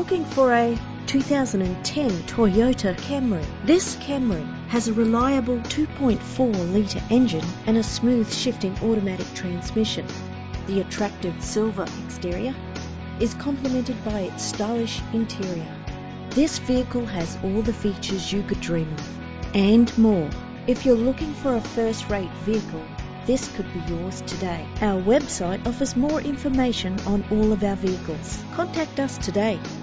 Looking for a 2010 Toyota Camry? This Camry has a reliable 2.4-litre engine and a smooth shifting automatic transmission. The attractive silver exterior is complemented by its stylish interior. This vehicle has all the features you could dream of and more. If you're looking for a first-rate vehicle, this could be yours today. Our website offers more information on all of our vehicles. Contact us today.